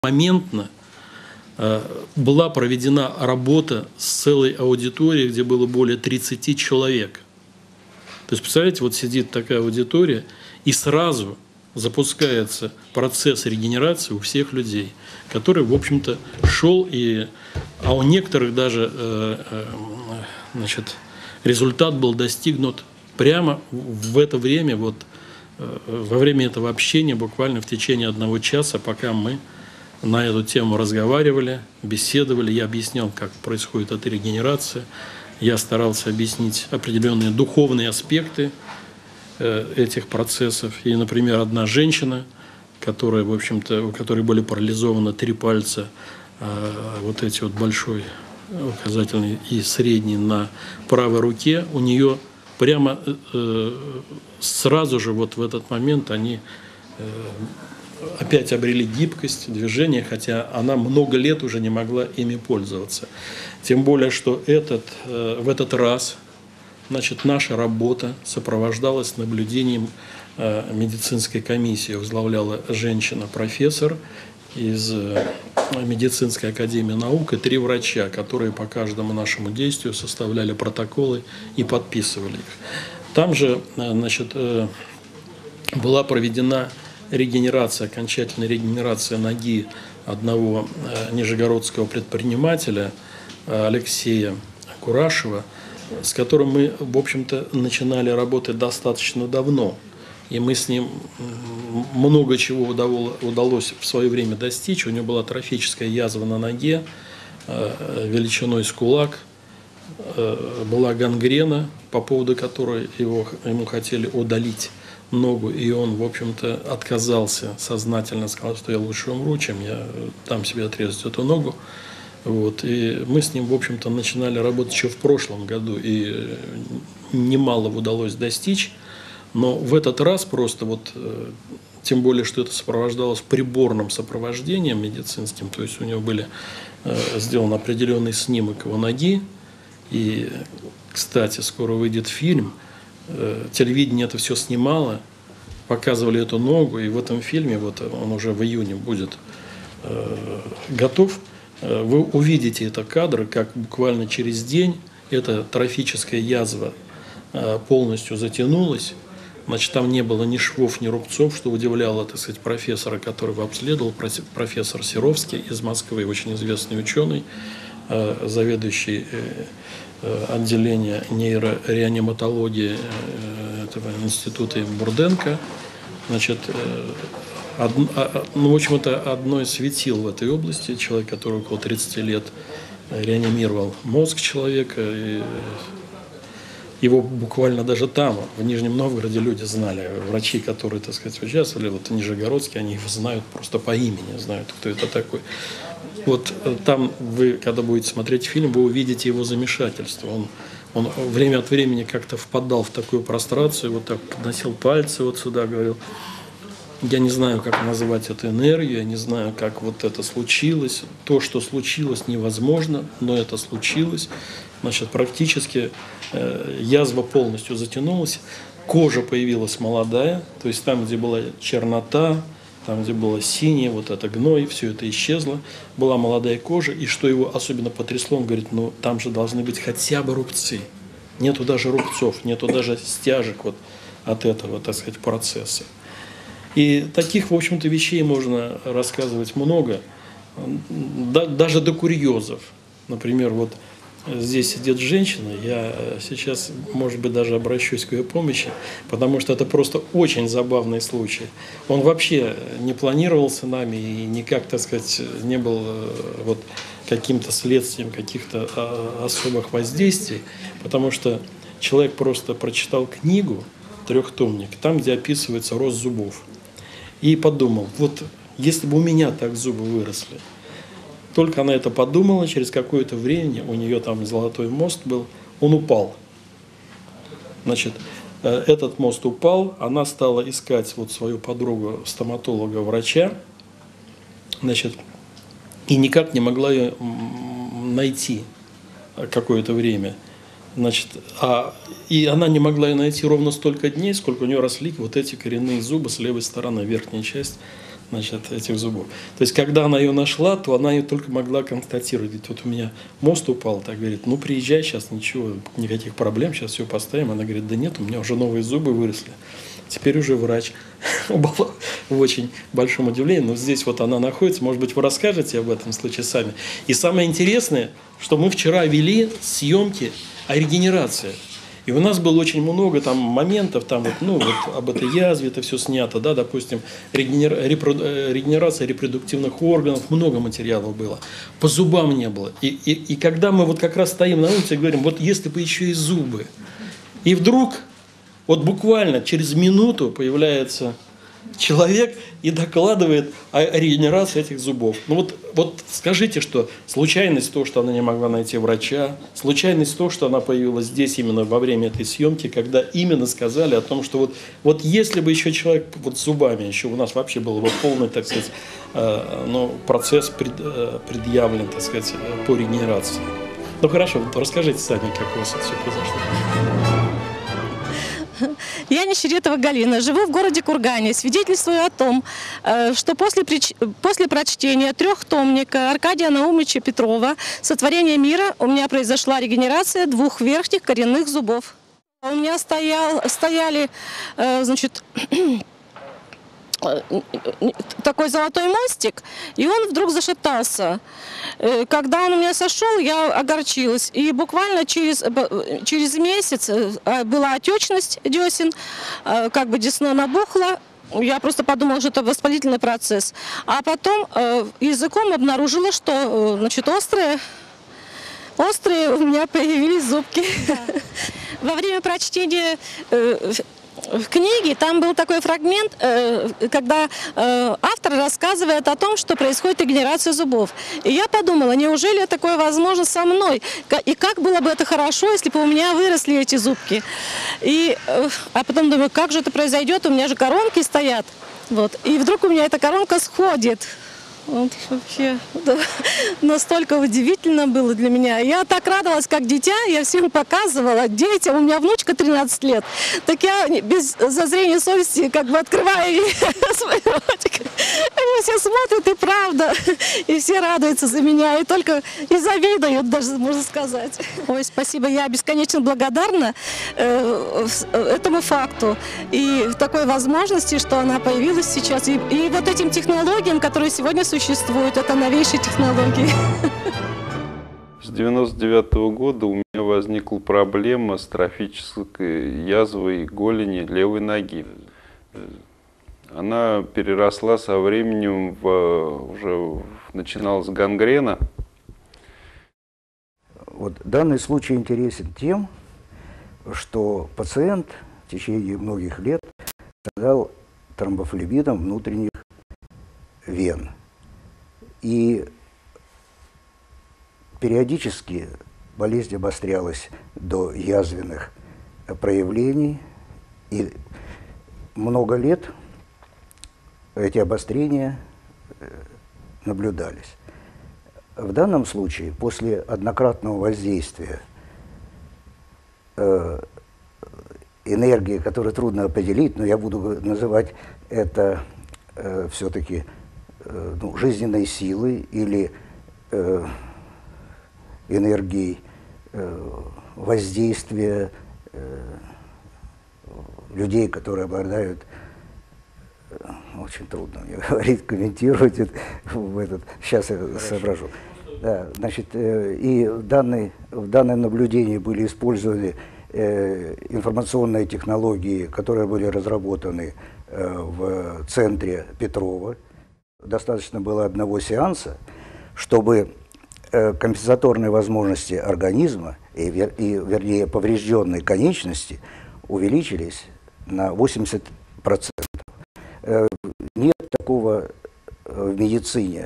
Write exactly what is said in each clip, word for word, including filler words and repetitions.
Моментно была проведена работа с целой аудиторией, где было более тридцати человек. То есть, представляете, вот сидит такая аудитория, и сразу запускается процесс регенерации у всех людей, который, в общем-то, шел, и, а у некоторых даже значит, результат был достигнут прямо в это время, вот, во время этого общения, буквально в течение одного часа, пока мы на эту тему разговаривали, беседовали, я объяснял, как происходит эта регенерация, я старался объяснить определенные духовные аспекты этих процессов. И, например, одна женщина, которая, в общем-то, у которой были парализованы три пальца, вот эти вот большой, указательный и средний на правой руке, у нее прямо сразу же вот в этот момент они опять обрели гибкость, движение, хотя она много лет уже не могла ими пользоваться. Тем более, что этот, в этот раз, значит, наша работа сопровождалась наблюдением медицинской комиссии. Возглавляла женщина-профессор из медицинской академии наук и три врача, которые по каждому нашему действию составляли протоколы и подписывали их. Там же, значит, была проведена регенерация, окончательная регенерация ноги одного нижегородского предпринимателя Алексея Курашева, с которым мы, в общем-то, начинали работать достаточно давно. И мы с ним много чего удалось в свое время достичь. У него была трофическая язва на ноге, величиной с кулак, была гангрена, по поводу которой его, ему хотели удалить ногу, и он, в общем-то, отказался сознательно, сказал, что я лучше умру, чем я дам себе отрезать эту ногу. Вот. И мы с ним, в общем-то, начинали работать еще в прошлом году, и немало удалось достичь. Но в этот раз просто вот, тем более, что это сопровождалось приборным сопровождением медицинским, то есть у него были сделан определенный снимок его ноги, и, кстати, скоро выйдет фильм, телевидение это все снимало, показывали эту ногу, и в этом фильме, вот он уже в июне будет э, готов, вы увидите это кадры, как буквально через день эта трофическая язва э, полностью затянулась. Значит, там не было ни швов, ни рубцов, что удивляло, так сказать, профессора, которого обследовал, профессор Серовский из Москвы, очень известный ученый, э, заведующий э, отделения нейрореаниматологии этого института Бурденко. Значит, од, ну, в общем, это одно из светил в этой области. Человек, который около тридцати лет реанимировал мозг человека. И его буквально даже там, в Нижнем Новгороде, люди знали. Врачи, которые, так сказать, участвовали, вот нижегородские, они его знают просто по имени, знают, кто это такой. Вот там вы, когда будете смотреть фильм, вы увидите его замешательство. Он, он время от времени как-то впадал в такую прострацию, вот так подносил пальцы вот сюда, говорил, я не знаю, как назвать эту энергию, я не знаю, как вот это случилось. То, что случилось, невозможно, но это случилось. Значит, практически э, язва полностью затянулась, кожа появилась молодая, то есть там, где была чернота, там, где было синее, вот это гной, все это исчезло, была молодая кожа, и что его особенно потрясло, он говорит, ну там же должны быть хотя бы рубцы, нету даже рубцов, нету даже стяжек вот от этого, так сказать, процесса. И таких, в общем-то, вещей можно рассказывать много, да, даже до курьезов. Например, вот здесь сидит женщина, я сейчас, может быть, даже обращусь к ее помощи, потому что это просто очень забавный случай. Он вообще не планировался нами и никак, так сказать, не был вот каким-то следствием каких-то особых воздействий, потому что человек просто прочитал книгу, трехтомник, там, где описывается рост зубов, и подумал, вот если бы у меня так зубы выросли. Только она это подумала, через какое-то время, у нее там золотой мост был, он упал. Значит, этот мост упал, она стала искать вот свою подругу, стоматолога-врача, значит, и никак не могла ее найти какое-то время. Значит, а, и она не могла ее найти ровно столько дней, сколько у нее росли вот эти коренные зубы с левой стороны, верхняя часть значит, этих зубов. То есть, когда она ее нашла, то она ее только могла констатировать. Говорит, вот у меня мост упал, так говорит, ну приезжай, сейчас ничего, никаких проблем, сейчас все поставим. Она говорит, да нет, у меня уже новые зубы выросли. Теперь уже врач. Была в очень большом удивлении. Но здесь вот она находится. Может быть, вы расскажете об этом случае сами. И самое интересное, что мы вчера вели съемки о регенерации. И у нас было очень много там моментов, там вот, ну, вот об этой язве это все снято, да, допустим, регенер... репро... регенерация репродуктивных органов, много материалов было. По зубам не было. И, и, и когда мы вот как раз стоим на улице и говорим, вот если бы еще и зубы. И вдруг, вот буквально через минуту появляется человек и докладывает о регенерации этих зубов. Ну вот, вот скажите, что случайность то, что она не могла найти врача, случайность то, что она появилась здесь именно во время этой съемки, когда именно сказали о том, что вот, вот если бы еще человек вот с зубами, еще у нас вообще был бы полный, так сказать, э, ну, процесс пред, э, предъявлен, так сказать, по регенерации. Ну хорошо, вот расскажите сами, как у вас это все произошло. Я Нищеретова Галина, живу в городе Кургане. Свидетельствую о том, что после, после прочтения трехтомника Аркадия Наумовича Петрова «Сотворение мира» у меня произошла регенерация двух верхних коренных зубов. У меня стоял, стояли, значит, такой золотой мостик, и он вдруг зашатался. Когда он у меня сошел, я огорчилась. И буквально через, через месяц была отечность десен, как бы десна набухла. Я просто подумала, что это воспалительный процесс. А потом языком обнаружила, что, значит, острые, острые у меня появились зубки. Да. Во время прочтения в книге там был такой фрагмент, когда автор рассказывает о том, что происходит регенерация зубов. И я подумала, неужели такое возможно со мной? И как было бы это хорошо, если бы у меня выросли эти зубки? И, а потом думаю, как же это произойдет? У меня же коронки стоят. Вот. И вдруг у меня эта коронка сходит. Вот вообще, да, настолько удивительно было для меня. Я так радовалась, как дитя, я всем показывала детям, у меня внучка тринадцать лет, так я без зазрения совести как бы открываю свой ротик. Они все смотрят, и правда, и все радуются за меня, и только и завидуют даже, можно сказать. Ой, спасибо, я бесконечно благодарна э, этому факту и такой возможности, что она появилась сейчас, и, и вот этим технологиям, которые сегодня существуют, это новейшие технологии. С девяносто девятого года у меня возникла проблема с трофической язвой голени левой ноги. Она переросла со временем, в, уже начиналась гангрена. Вот данный случай интересен тем, что пациент в течение многих лет страдал тромбофлебитом внутренних вен. И периодически болезнь обострялась до язвенных проявлений. И много лет эти обострения наблюдались. В данном случае, после однократного воздействия э, энергии, которую трудно определить, но я буду называть это э, все-таки э, ну, жизненной силой или э, энергией э, воздействия э, людей, которые обладают, очень трудно мне говорить, комментировать это, в этот, сейчас я Хорошо. соображу. Да, значит, э, и в, данной, в данном наблюдении были использованы э, информационные технологии, которые были разработаны э, в центре Петрова. Достаточно было одного сеанса, чтобы э, компенсаторные возможности организма и, вер, и, вернее, поврежденные конечности увеличились на восемьдесят процентов. Нет такого в медицине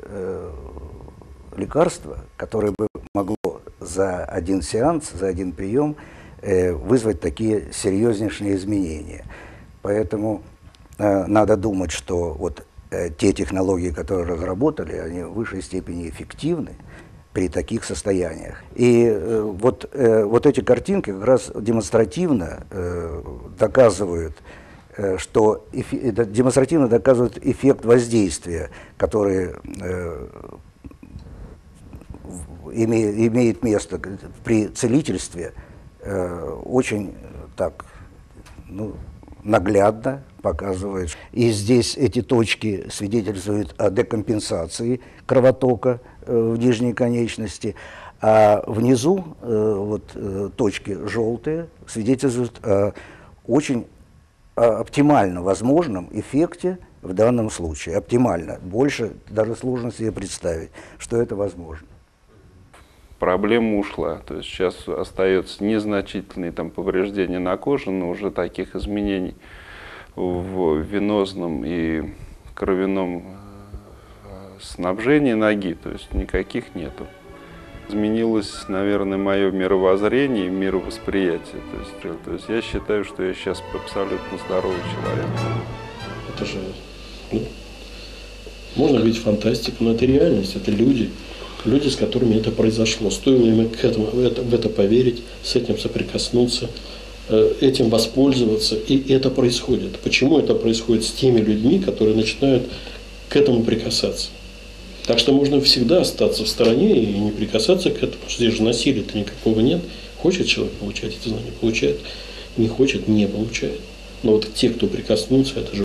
лекарства, которое бы могло за один сеанс, за один прием вызвать такие серьезнейшие изменения. Поэтому надо думать, что вот те технологии, которые разработали, они в высшей степени эффективны при таких состояниях. И вот, вот эти картинки как раз демонстративно доказывают э, что эфи, это демонстративно доказывает эффект воздействия, который э, име, имеет место при целительстве, э, очень так, ну, наглядно показывает. И здесь эти точки свидетельствуют о декомпенсации кровотока э, в нижней конечности, а внизу э, вот, э, точки желтые свидетельствуют о очень о оптимально возможном эффекте в данном случае. Оптимально. Больше даже сложно себе представить, что это возможно. Проблема ушла. То есть сейчас остается незначительные там повреждения на коже, но уже таких изменений в венозном и кровяном снабжении ноги, то есть никаких нету. Изменилось, наверное, мое мировоззрение и мировосприятие. То есть, то есть я считаю, что я сейчас абсолютно здоровый человек. Это же, ну, можно говорить фантастика, но это реальность, это люди, люди, с которыми это произошло. Стоило им к этому, в, это, в это поверить, с этим соприкоснуться, э, этим воспользоваться, и это происходит. Почему это происходит с теми людьми, которые начинают к этому прикасаться? Так что можно всегда остаться в стороне и не прикасаться к этому. Здесь же насилия-то никакого нет. Хочет человек получать эти знания, получает. Не хочет, не получает. Но вот те, кто прикоснулся, это же